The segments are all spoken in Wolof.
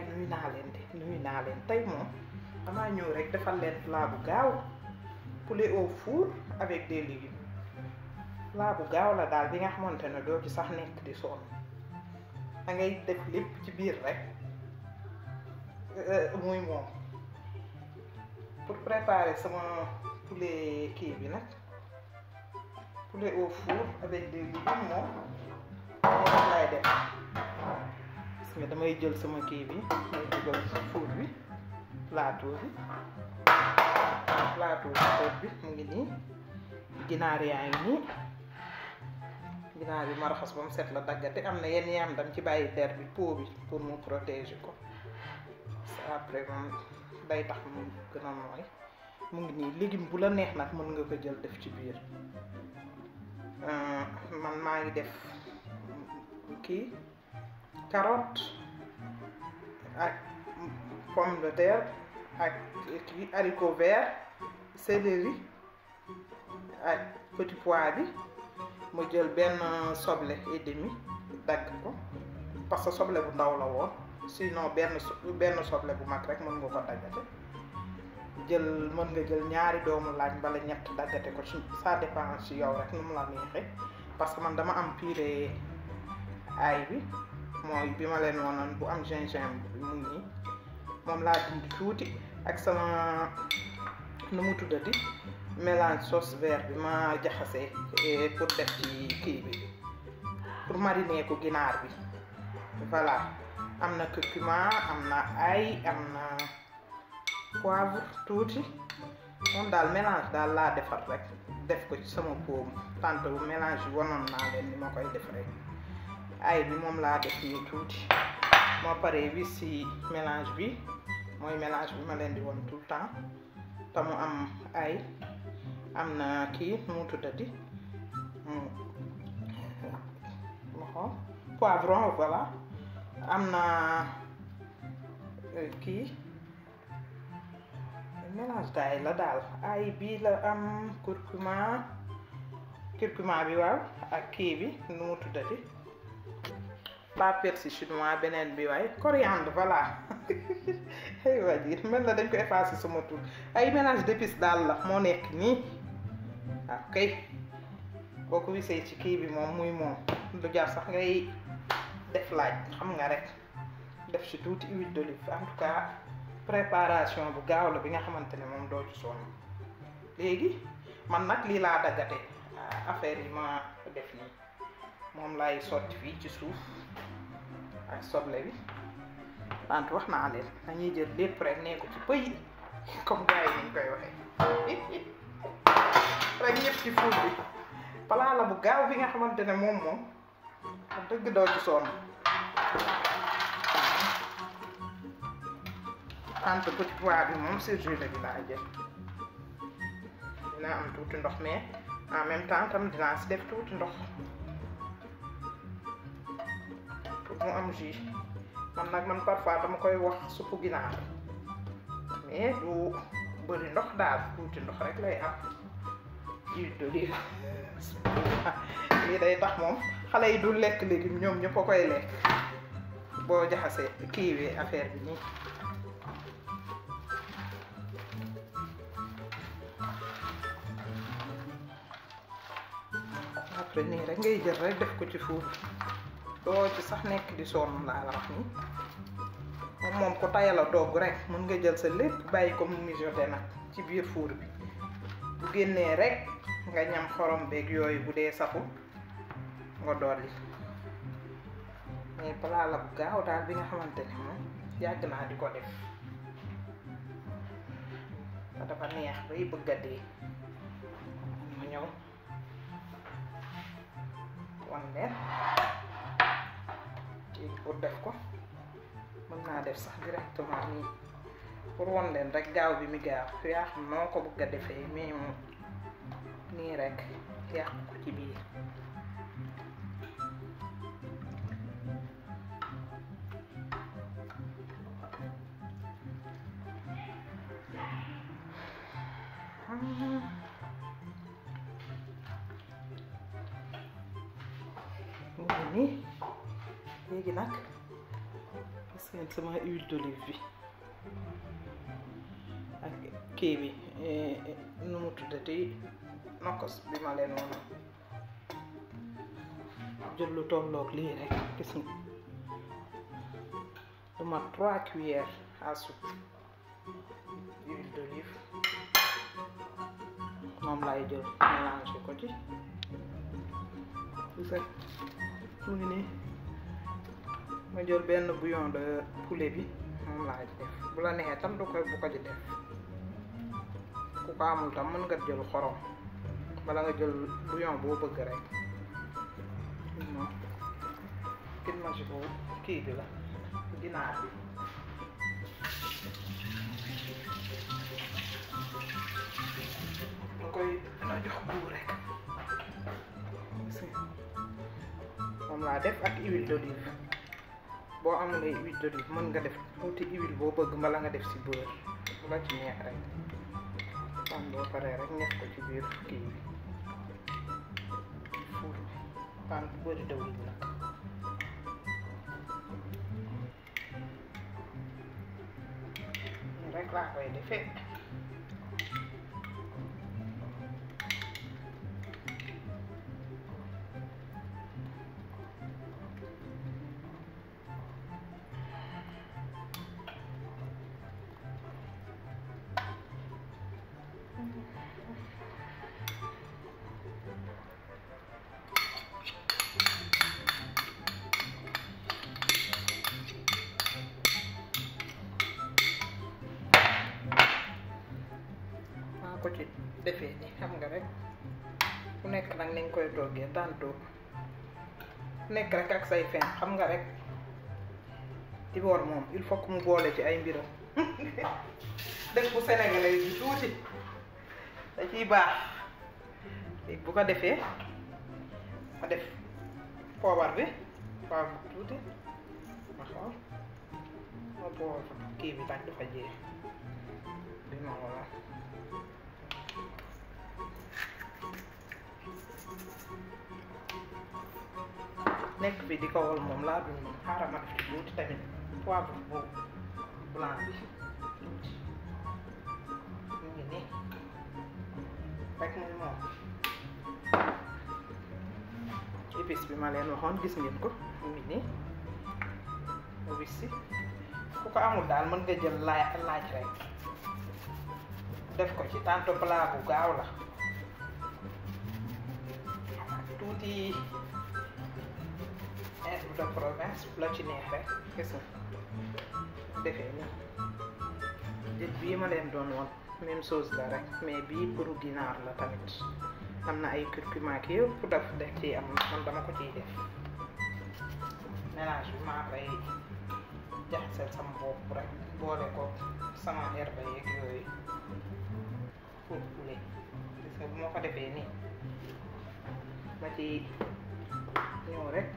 nuyu naa leen tey moom damaa ñëw rek defal leen plat bu gaaw poulet au four avec des légumes plat bu gaaw la daal bi nga xamante ne doo ci sax nekk di sonn da ngay def lépp ci biir rek muy moom pour préparer sama poulet kii bi nag poulet au four avec des légumes moom lay def gis nga damay jël sama kii bi may dugal ci four bi plateau bi mu ngi nii ginaar yaa ngi nii ginaar bi ma raxas ba mu set la daggate am na yenn yaam dam ci bàyyi der bi peau bi pour mu protéger ko après moom day tax mu gën a nooy mu ngi nii légume bu la neex nag mën nga ko jël def ci biir man maa ngi def kii carotte ak pomme de terre ak kii haricot vert céleri ak petit pois bi mu jël benn soble et demi dagg ko parce que soble bu ndaw la woon sinon benn soble bu mag rek mën nga ko daggate mën nga jël ñaari doomu laaj mbala ñett daggate ko ci ça dépend ci yow rek nu mu la neexee parce que man dama am purée ail bi mooy bi ma leen woonoon bu am gingembre bi mu ngi nii moom laa dindi tuuti ak sama nu mu tuddati mélange sauce vert bi ma jaxasee pour def ci kii bi pour mariner ko ginaar bi voilà am na curcuma am na ail am na poivre tuuti moom daal mélange daal laa defar rek def ko ci sama pomme tante bu mélange yi wanoon naa leen ni ma koy def rek ail bi moom laa def nii tuuti moo paree bi si mélange bi mooy mélange bi ma leen di won tout le temps te mu am ail am na kii nu mu tuddati poivron voilà am na kii mélange d'ail la daal ail bii la am curcuma bi waaw ak kii bi nu mu tuddati pas persil chinois beneen bi waaye coriandre voilà ay waa ji mel na dañ ko effacé sama tur ay mélange d'épices daal la moo nekk nii waaw kay boo ko wisee ci kii bi moom muy moom du jar sax ngay def laaj xam nga rek def ci tuuti huile d'olive en tout cas préparation bu gaaw la bi nga xamante ne moom doo ci sonn léegi man nag lii laa daggate affaire yi ma def nii moom laay sotti fii ci suuf ak soble bi wante wax naa leen dañuy jël lépp rek nee ko ci pëy comme gars yi ñu koy waxee rek ñëpp ci fuur bi plat la bu gaaw bi nga xamante ne moom dëgg doo ci sonn wante petit pois bi moom surgelé bi laa jël dina am tuuti ndox mais en même temps tam dinaa si def tuuti ndox pour mu am jus man parfois dama koy wax suppu ginaar mais du bëri ndox daal tuuti ndox rek lay am huile d'olive lii day tax moom xale yi du lekk légume ñoom ñëpp a koy lekk boo jaxasee kiiwee affaire bi nii après nii rek ngay jël rek def ko ci four doo ci sax nekk di sonn laa la wax nii moom ko tayal a togg rek mën nga jël sa lépp bàyyi ko mu mijoté nag ci biir four bi bu génnee rek nga ñam xorom beeg yooyu bu dee safu nga dolli mais plat la bu gaaw daal bi nga xamante ne moom yàgg naa di ko def dafa neex bay bëgg a dee ma ñëw wan leen pour def ko mën naa def sax directement nii pour wan leen rek gaaw bi mi gaaw yaa xam noo ko bëgg a defee mais moom nii rek yàq ko ci biir nii léegi nag gis ngeen sama huile d'olive bi ak kii bi nu mu tuddati nokkos bi ma leen woon jël lu tolloog lii rek gis nga lu ma 3 cuillères à soupe huile d'olive moom laay jël mélanger ko ci gis nga mu ngi nii ma jël benn bouillon de poulet bi moom laa ci def bu la neexee tam bu ko ci def ku ko amul tam mën nga jël xorom bala nga jël bouillon boo bëgg rek non kin ma ci ko kii bi la ginaar bi da koy na jox goût rek moom laa def ak huile d'olive boo amulee huile d'olive mën nga def tuuti huile boo bëgg mbala nga def ci beurre bu la ci neex rek kon boo paree rek ñef ko ci biir kii bi four bi pan bu bëri dawlin nag rek laa koy defee ko ci defee ni xam nga rek ku nekk nag ni nga koy toggee tantôt ku nekk rek ak say fen xam nga rek Dibor moom il faut que mu boole ci ay mbiram dëkk bu sénégalais bi tuuti da ciy baax léegi bu ko defee ma def poobar bi poobar tuuti ma xool ma poobar kii bi nag dafa jeex bi ma wala nekk bi di ko wol moom laa dul moom xaaral ma def ci tuuti tamit poivre boobu blanc bi tuuti mu ngi nii rek muy moom épice bi ma leen waxoon gis ngeen ko mu ngi nii mu wis si ku ko amul daal mën nga jël laaj rek def ko ci tanto plat bu gaaw la tuuti herbes de Provence bu la ci neex rek gis nga defee nii jël bii ma leen doon woon même chose la rek mais bii pour ginaar la tamit am na ay curcuma ak yëpp daf ci am man dama ko ciy def mélange bi maa koy jaxaseel sama bopp rek boole ko sama herbe yeeg yooyu pour poulet gis nga bu ma ko defee nii ma ci ñëw rek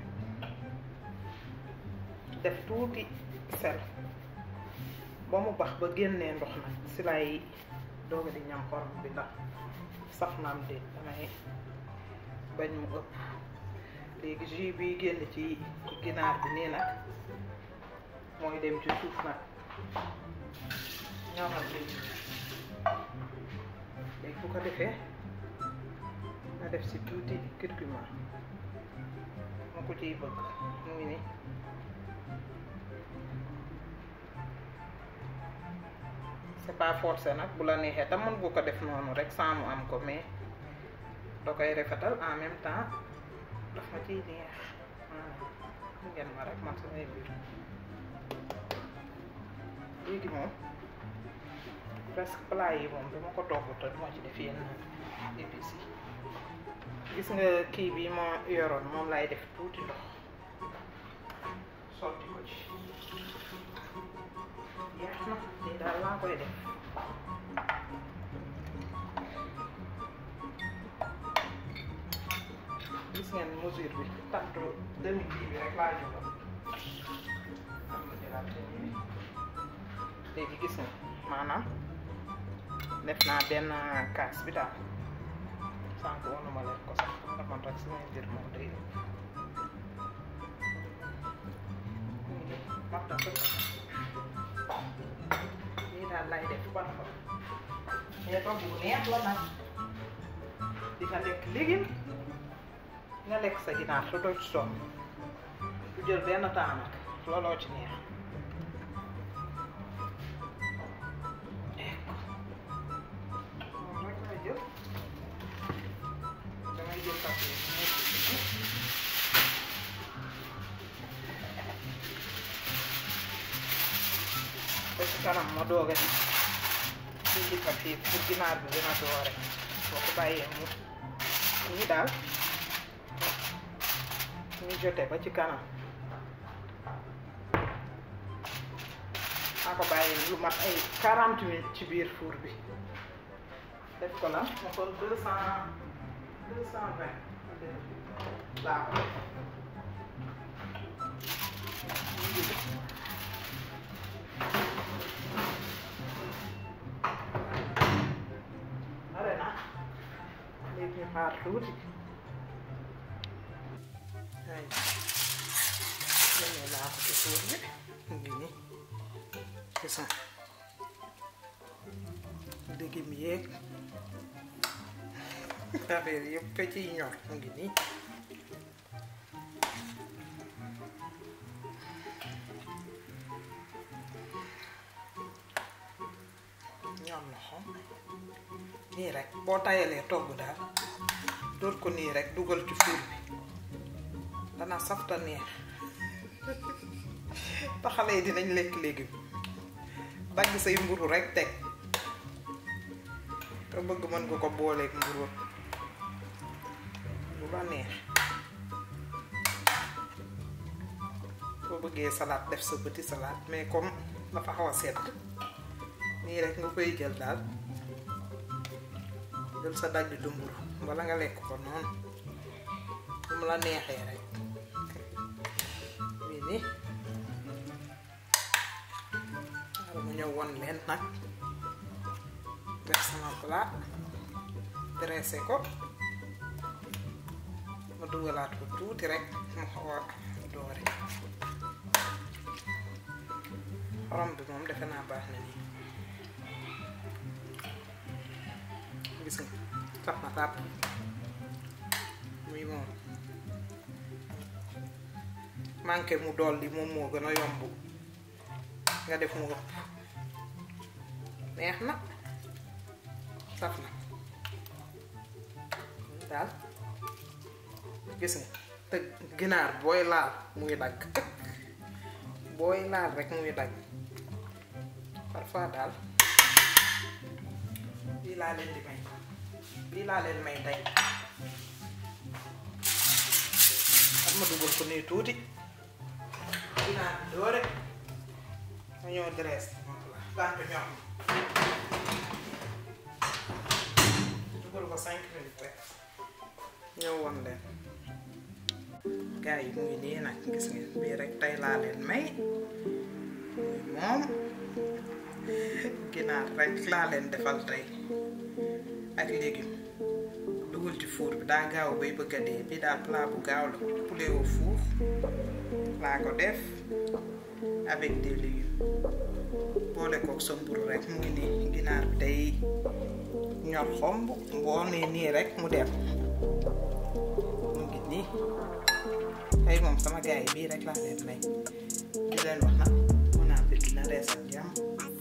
def tuuti sel ba mu bax ba génnee ndox nag si lay dooga di ñam xorom bi ndax saf naam déet damay bañ mu ëpp léegi jus bi génn ci ginaar bi nii nag mooy dem ci suuf nag ñamal léegi bu ko defee nga def si tuuti curcuma ma ko ciy bëgg mu ngi nii c'est pas forcé nag bu la neexee tam mën bu ko def noonu rek sans mu am ko mais da koy rafetal en même temps daf ma ciy neex ngeen ma rek man samay mbir léegi moom presque plat yi moom dama ko togg te duma ci def yenn épices yi gis nga kii bi ma yoroon moom lay def tuuti ndox sotti ko ci yeex na lii daal laa koy def gis ngeen mesure bi tantu demi kii bi rek laa jëloon am na jëlaat demi bi léegi gis nga maanaam def naa benn kaas bi daal sànq wanuma leen ko sax daman rek samay mbir moom day waxta sëkk lii daal lay def parfois mais togg bu neex la nag di nga lekk légume nga lekk sa ginaar te doo ci sonn du jël benn temps nag looloo ci neex moom rek lay jël damay jël papier te ci kanam ma doog a dindi papier pour ginaar bi gën a doore boo ko bàyyee mu nii daal ñu jote ba ci kanam maa ko bàyyi lu mat ay 40 minutes ci biir four bi def ko la ma kon 220 laa ko pare na léegi ñu xaar tuuti ay laa ko ci four bi mu ngi nii gis nga légumes yeeg affaire yëpp ciy ñor mu ngi nii ñor na xom nii rek boo tayalee togg daal dóor ko nii rek dugal ci four bi dana safta neex te xale yi dinañ lekk légume dagg say mburu rek teg te bëgg mën nga ko booleeg mburu bu la neex boo bëggee salade def sa petit salade mais comme dafa xaw a sedd nii rek nga koy jël daal jël sa dagg du mburu wala nga lekk ko noonu mu la neexee rek bii nii mu ñëw won leen nag def sama plat dressé ko ma dugalaat ko tuuti rek mu xaw a doore xorom bi moom defe naa baax na nii gis nga sax na tàpp muy moom manqué mu dolli moom moo gën a yomb nga def mu ëpp neex na saf na daal gis nga te ginaar booy laal muy dagg booy laal rek muy dagg parfois daal lii laa leen di may lii laa leen may tey ak ma dugal ko nii tuuti ginaar doore ma ñëw dresse gàntu ñor dugal ko 5 minutes rek ñëw woon leen gars yi mu ngi nii nag gis ngeen bii rek tey laa leen may muy moom ginaar rek laa leen defal tey ak légumes dugal ci four bi daa gaaw bay bëgg a dee bii daal plat bu gaaw la poulet au four laa ko def avec des légumes boole kook sa mburu rek mu ngi nii ginaar bi day ñor xomb boo nee nii rek mu dem mu ngi nii tey moom sama gars yi bii rek laa leen may di leen wax na bon appétit na rees ak jàmm